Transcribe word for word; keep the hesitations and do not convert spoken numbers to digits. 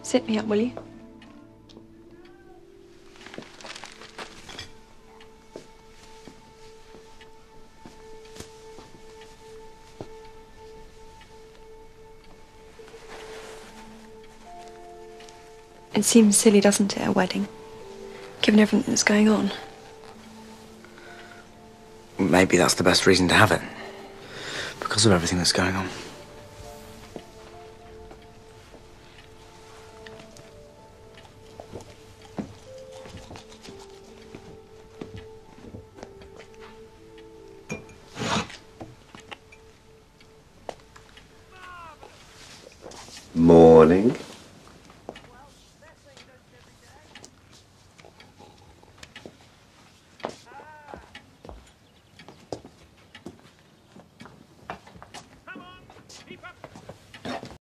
Sit me up, will you? It seems silly, doesn't it, a wedding? Given everything that's going on. Maybe that's the best reason to have it. Because of everything that's going on. Morning.